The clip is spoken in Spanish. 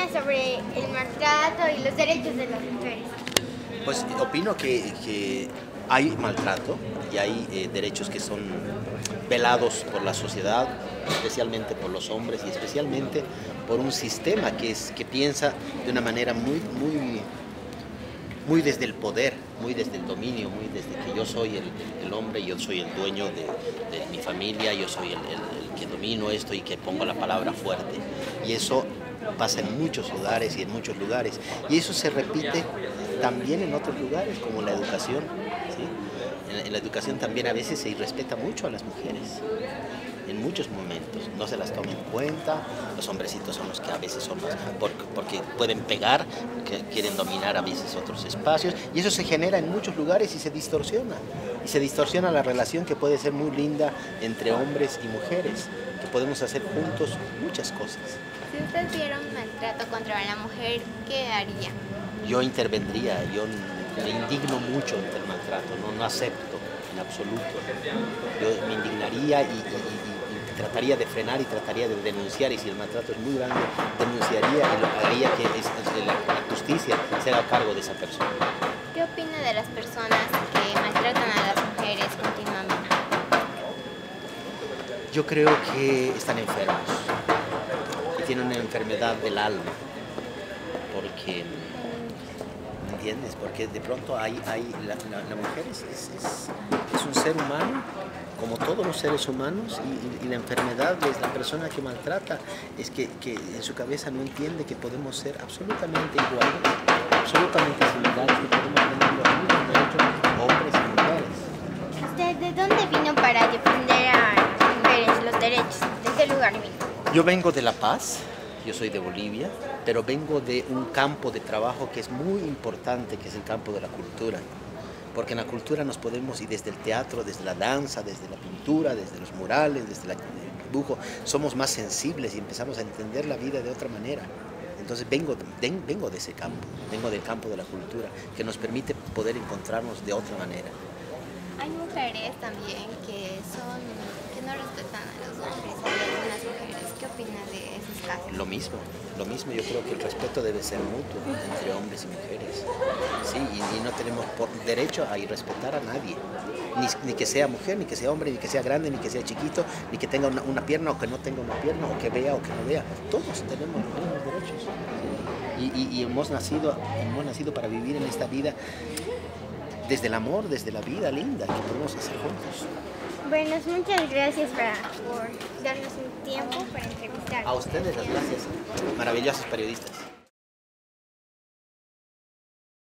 opina sobre el maltrato y los derechos de las mujeres? Pues opino que hay maltrato y hay derechos que son velados por la sociedad, especialmente por los hombres y especialmente por un sistema que piensa de una manera muy desde el poder, muy desde el dominio, muy desde que yo soy el hombre, yo soy el dueño de mi familia, yo soy el que domino esto y que pongo la palabra fuerte. Y eso pasa en muchos lugares y en muchos lugares. Y eso se repite también en otros lugares, como la educación, ¿sí? En la educación también a veces se irrespeta mucho a las mujeres. En muchos momentos no se las toma en cuenta, los hombrecitos son los que a veces son más, porque pueden pegar, que quieren dominar a veces otros espacios, y eso se genera en muchos lugares y se distorsiona la relación que puede ser muy linda entre hombres y mujeres, que podemos hacer juntos muchas cosas. Si usted viera un maltrato contra la mujer, ¿qué haría? Yo intervendría, yo me indigno mucho ante el maltrato, no acepto en absoluto. Yo me indignaría y trataría de frenar y trataría de denunciar, y si el maltrato es muy grande, denunciaría y lo haría que la justicia se haga cargo de esa persona. ¿Qué opina de las personas que maltratan a las mujeres continuamente? Yo creo que están enfermos y tienen una enfermedad del alma, porque, ¿entiendes? Porque de pronto la mujer es un ser humano, como todos los seres humanos, y la enfermedad de la persona que maltrata es que en su cabeza no entiende que podemos ser absolutamente iguales, absolutamente similares, que podemos tener los mismos derechos, hombres y mujeres. ¿Usted de dónde vino para defender a las mujeres, los derechos? ¿De qué lugar vino? Yo vengo de La Paz, yo soy de Bolivia, pero vengo de un campo de trabajo que es muy importante, que es el campo de la cultura. Porque en la cultura nos podemos, y desde el teatro, desde la danza, desde la pintura, desde los murales, desde el dibujo, somos más sensibles y empezamos a entender la vida de otra manera. Entonces vengo de ese campo, vengo del campo de la cultura, que nos permite poder encontrarnos de otra manera. Hay mujeres también que no respetan a los hombres y a algunas mujeres. ¿Qué opina de esos casos? Lo mismo, yo creo que el respeto debe ser mutuo entre hombres y mujeres. Sí, y no tenemos derecho a irrespetar a nadie, ni que sea mujer, ni que sea hombre, ni que sea grande, ni que sea chiquito, ni que tenga una pierna o que no tenga una pierna, o que vea o que no vea. Todos tenemos los mismos derechos. Y hemos nacido para vivir en esta vida desde el amor, desde la vida linda que podemos hacer juntos. Bueno, muchas gracias por darnos un tiempo para entrevistar. A ustedes las gracias, maravillosos periodistas.